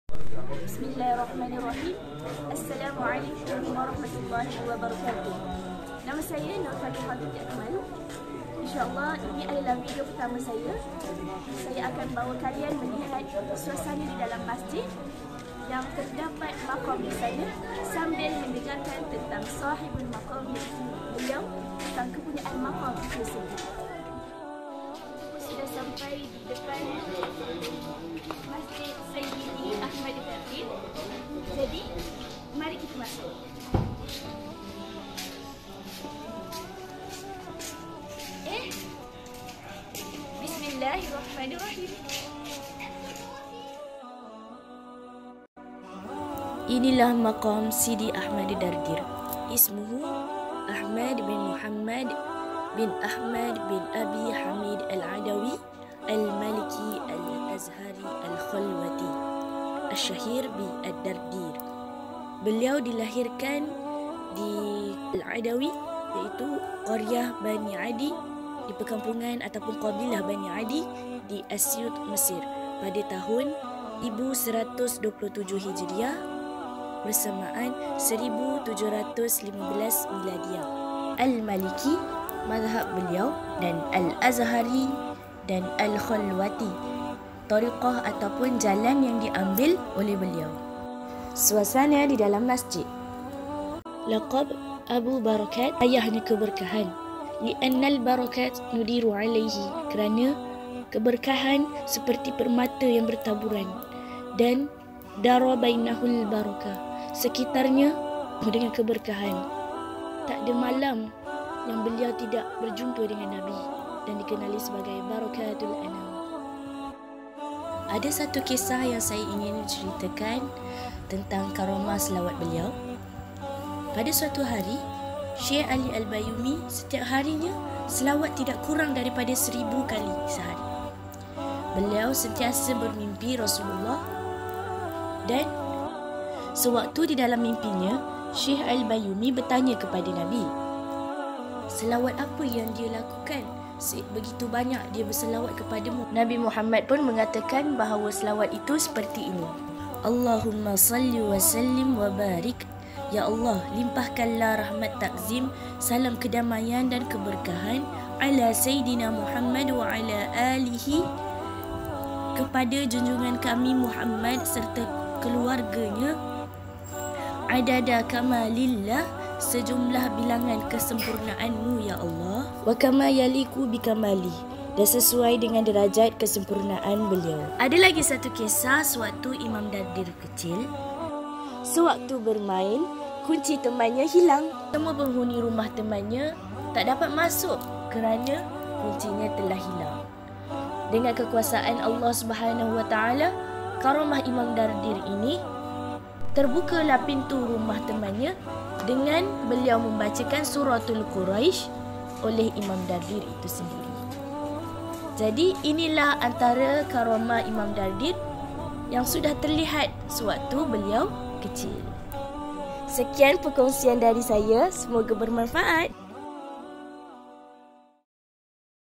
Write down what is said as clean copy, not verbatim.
Bismillahirrahmanirrahim. Assalamualaikum warahmatullahi wabarakatuh. Nama saya Nur Fatihah binti Akmal. InsyaAllah ini adalah video pertama saya. Saya akan bawa kalian melihat suasana di dalam masjid yang terdapat maqam di sana sambil mendengarkan tentang sahibul maqam, beliau tentang kepunyaan maqam tersebut. Sudah sampai di depan Masjid Sayyidi Ahmad Dardir. Jadi, mari kita masuk. Bismillahirrahmanirrahim. Inilah maqam Sidi Ahmad Dardir. Ismuhu Ahmad bin Muhammad bin Ahmad bin Abi Hamid Al-Adawi Al-Maliki Al-Azhari Al-Khalwati Al-Syahir bi Ad-Dardir. Beliau dilahirkan di Al-Adawi, iaitu Qaryah Bani Adi, di perkampungan ataupun qabilah Bani Adi di Asyut, Mesir pada tahun 1127 Hijriah bersamaan 1715 Miladiah. Al-Maliki mazhab beliau dan Al-Azhari dan Al-Khalwati tariqah ataupun jalan yang diambil oleh beliau. Suasana di dalam masjid. Laqab Abu Barakat, ayahnya keberkahan. Li'annal barakat nudiru alaihi, kerana keberkahan seperti permata yang bertaburan, dan dara bainahul barakah, sekitarnya dengan keberkahan. Tak ada malam yang beliau tidak berjumpa dengan Nabi dan dikenali sebagai Barakatul Anam. Ada satu kisah yang saya ingin ceritakan tentang karamah selawat beliau. Pada suatu hari, Syekh Ali Al-Bayyumi setiap harinya selawat tidak kurang daripada 1000 kali sehari. Beliau sentiasa bermimpi Rasulullah, dan sewaktu di dalam mimpinya, Syekh Al-Bayyumi bertanya kepada Nabi, selawat apa yang dia lakukan? Begitu banyak dia berselawat kepadamu. Nabi Muhammad pun mengatakan bahawa selawat itu seperti ini. Allahumma salli wa sallim wa barik. Ya Allah, limpahkanlah rahmat takzim, salam kedamaian dan keberkahan ala Sayyidina Muhammad wa ala alihi, kepada junjungan kami Muhammad serta keluarganya, adada kamalillah, sejumlah bilangan kesempurnaanmu ya Allah, wa kama yaliku bikamali, dan sesuai dengan derajat kesempurnaan beliau. Ada lagi satu kisah sewaktu Imam Dardir kecil. Sewaktu bermain, kunci temannya hilang. Semua penghuni rumah temannya tak dapat masuk kerana kuncinya telah hilang. Dengan kekuasaan Allah Subhanahu Wa Taala, karamah Imam Dardir ini, terbukalah pintu rumah temannya dengan beliau membacakan suratul Quraisy oleh Imam Dardir itu sendiri. Jadi inilah antara karamah Imam Dardir yang sudah terlihat sewaktu beliau kecil. Sekian perkongsian dari saya, semoga bermanfaat.